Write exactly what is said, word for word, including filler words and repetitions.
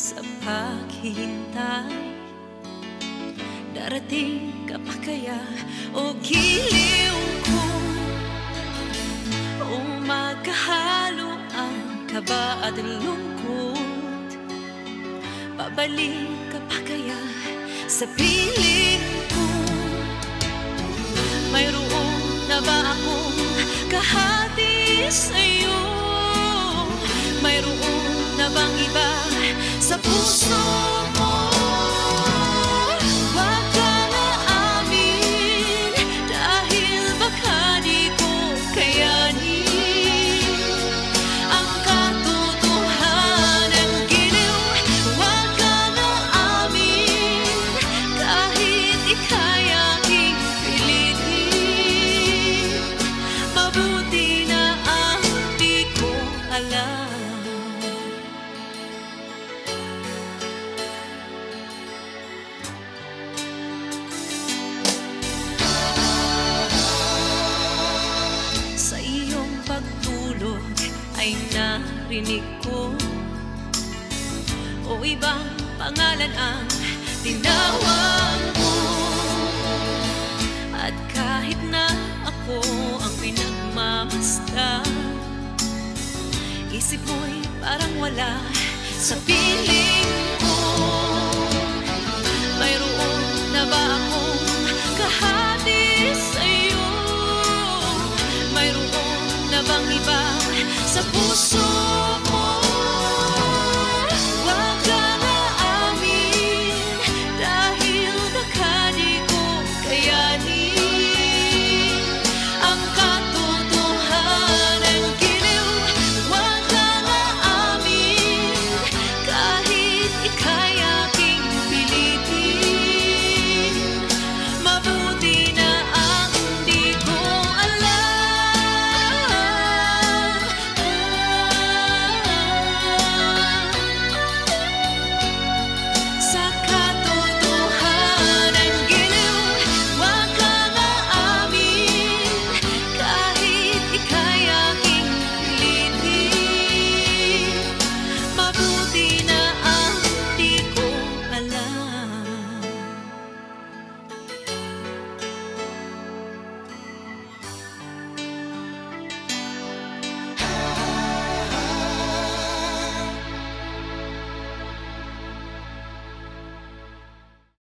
sa paghihintay. Darating ka pa kaya o giliw ko? O magkahalo ang kaba at lungkot? Babalik ka pa kaya sa piling ko? Mayroon na ba akong kahati sa'yo? Mayroon na bang iba sa puso mo? Wag ka na amin, dahil baka di ko kayanin ang katotohanan. Giliw, wag ka na amin, kahit ika'y aking pilitin. Mabuti na ang di ko alam. Ay narinig ko o ibang pangalan ang tinawag mo. At kahit na ako ang pinagmamasdan, isip mo'y parang wala sa piling